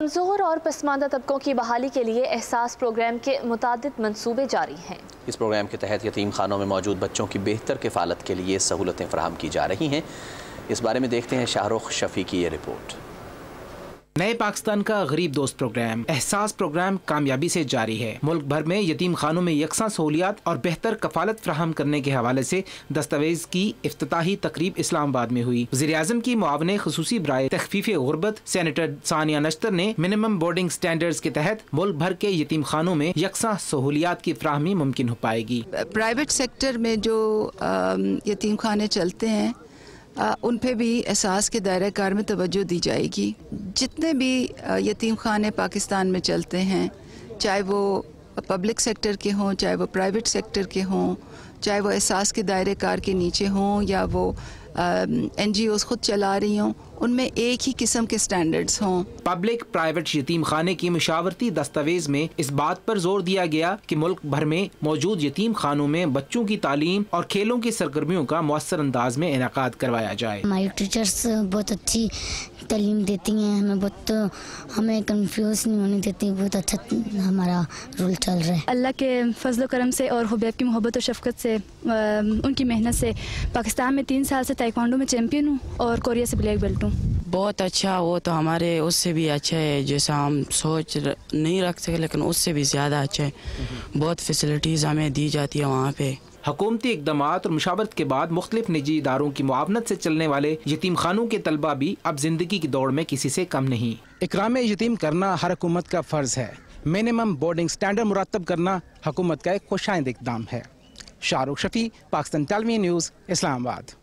کمزور اور پسماندہ طبقوں کی بحالی کے لیے احساس پروگرام کے متعدد منصوبے جاری ہیں۔ اس پروگرام کے تحت یتیم خانوں میں موجود بچوں کی بہتر کفالت کے لیے سہولتیں فراہم کی جا رہی ہیں۔ اس بارے میں دیکھتے ہیں شاہ رخ شفیع کی یہ رپورٹ۔ نئے پاکستان کا غریب دوست پروگرام احساس پروگرام کامیابی سے جاری ہے۔ ملک بھر میں یتیم خانوں میں یکساں سہولیات اور بہتر کفالت فراہم کرنے کے حوالے سے دستاویز کی افتتاحی تقریب اسلام آباد میں ہوئی۔ وزیر اعظم کی معاون خصوصی برائے تخفیف غربت سینیٹر ثانیہ نشتر نے منیمم بورڈنگ سٹینڈرڈز کے تحت ملک بھر کے یتیم خانوں میں یکساں سہولیات کی فراہمی ممکن ہو پائے گی۔ پرائیویٹ سیکٹر میں جو یتیم خانے چلتے ہیں ان پہ بھی احساس کے دائرہ کار میں توجہ دی جائے گی۔ جتنے بھی یتیم خانے پاکستان میں چلتے ہیں، چاہے وہ پبلک سیکٹر کے ہوں، چاہے وہ پرائیویٹ سیکٹر کے ہوں، چاہے وہ احساس کے دائرہ کار کے نیچے ہوں یا وہ این جی اوز خود چلا رہی ہوں، ان میں ایک ہی قسم کے سٹینڈرڈز ہوں۔ پبلک پرائیویٹ یتیم خانے کی مشاورتی دستاویز میں اس بات پر زور دیا گیا کہ ملک بھر میں موجود یتیم خانوں میں بچوں کی تعلیم اور کھیلوں کی سرگرمیوں کا مؤثر انداز میں انعقاد کروایا جائے۔ ہماری ٹیچرز بہت اچھی تعلیم دیتی ہیں، ہمیں کنفیوز نہیں ہونے دیتی، بہت اچھا ہمارا رول چل رہا ہے۔ اللہ کے فضل و کرم سے اور حبیب کی محبت و شفقت سے، ان کی محنت سے پاکستان میں 3 سال سے تائیکوانڈو میں چیمپئن ہوں اور کوریا سے بلیک بیلٹ ہوں۔ بہت اچھا، وہ تو ہمارے اس سے بھی اچھا ہے، جیسا ہم سوچ نہیں رکھ سکے لیکن اس سے بھی زیادہ اچھا ہے۔ بہت فیسلٹیز ہمیں دی جاتی ہے وہاں پہ۔ حکومتی اقدامات اور مشاورت کے بعد مختلف نجی اداروں کی معاونت سے چلنے والے یتیم خانوں کے طلبہ بھی اب زندگی کی دوڑ میں کسی سے کم نہیں۔ اکرام یتیم کرنا ہر حکومت کا فرض ہے۔ منیمم بورڈنگ سٹینڈرڈ مرتب کرنا حکومت کا ایک خوشائند اقدام ہے۔ Shahrukh Shafi, Pakistan television news, اسلام آباد۔